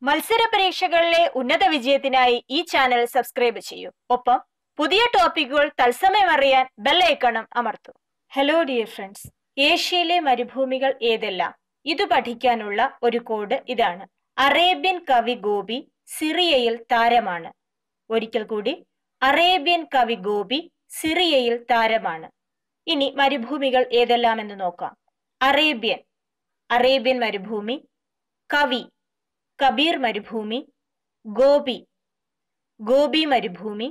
മത്സര പരീക്ഷകളിലെ ഉന്നത വിജയത്തിനായി ഈ ചാനൽ സബ്സ്ക്രൈബ് ചെയ്യൂ. ഒപ്പം പുതിയ ടോപ്പിക്കുകൾ തത്സമയം അറിയാൻ ബെൽ ഐക്കണും അമർത്തൂ. ഹലോ ഡിയർ ഫ്രണ്ട്സ്, ഏഷ്യയിലെ മരുഭൂമികൾ ഏതെല്ലാം? ഇത് പഠിക്കാനുള്ള ഒരു കോഡ് ഇതാണ്. അറേബ്യൻ കവി ഗോപി സിറിയയിൽ താരമാണ്. ഒരിക്കൽ കൂടി, അറേബ്യൻ കവി ഗോപി സിറിയയിൽ താരമാണ്. ഇനി മരുഭൂമികൾ ഏതെല്ലാം എന്ന് നോക്കാം. അറേബ്യൻ മരുഭൂമി, കവി കബീർ മരുഭൂമി, ഗോപി മരുഭൂമി,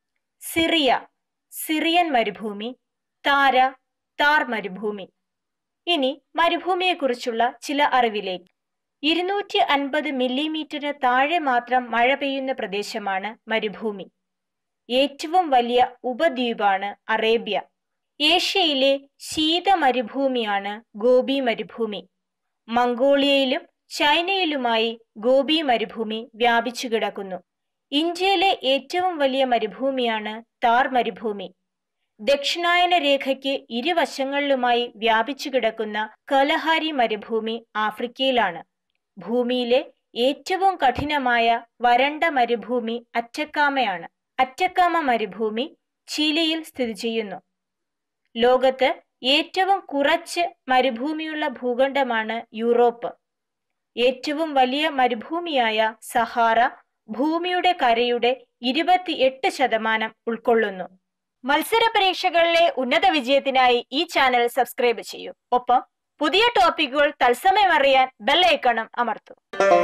സിറിയൻ മരുഭൂമി, താർ മരുഭൂമി. ഇനി മരുഭൂമിയെക്കുറിച്ചുള്ള ചില അറിവിലേക്ക്. 250 മില്ലിമീറ്ററിന് താഴെ മാത്രം മഴ പെയ്യുന്ന പ്രദേശമാണ് മരുഭൂമി. ഏറ്റവും വലിയ ഉപദ്വീപാണ് അറേബ്യ. ഏഷ്യയിലെ ശീത മരുഭൂമിയാണ് ഗോപി മരുഭൂമി. മംഗോളിയയിലും ചൈനയിലുമായി ഗോപി മരുഭൂമി വ്യാപിച്ചു കിടക്കുന്നു. ഇന്ത്യയിലെ ഏറ്റവും വലിയ മരുഭൂമിയാണ് താർ മരുഭൂമി. ദക്ഷിണായന രേഖയ്ക്ക് ഇരുവശങ്ങളിലുമായി വ്യാപിച്ചു കിടക്കുന്ന കലഹാരി മരുഭൂമി ആഫ്രിക്കയിലാണ്. ഭൂമിയിലെ ഏറ്റവും കഠിനമായ വരണ്ട മരുഭൂമി അറ്റക്കാമയാണ്. അറ്റക്കാമ മരുഭൂമി ചിലിയിൽ സ്ഥിതി ചെയ്യുന്നു. ലോകത്ത് ഏറ്റവും കുറച്ച് മരുഭൂമിയുള്ള ഭൂഖണ്ഡമാണ് യൂറോപ്പ്. ഏറ്റവും വലിയ മരുഭൂമിയായ സഹാറ ഭൂമിയുടെ കരയുടെ 28% ഉൾക്കൊള്ളുന്നു. മത്സര പരീക്ഷകളിലെ ഉന്നത വിജയത്തിനായി ഈ ചാനൽ സബ്സ്ക്രൈബ് ചെയ്യൂ. ഒപ്പം പുതിയ ടോപ്പിക്കുകൾ തത്സമയം അറിയാൻ ബെൽ ഐക്കണും അമർത്തൂ.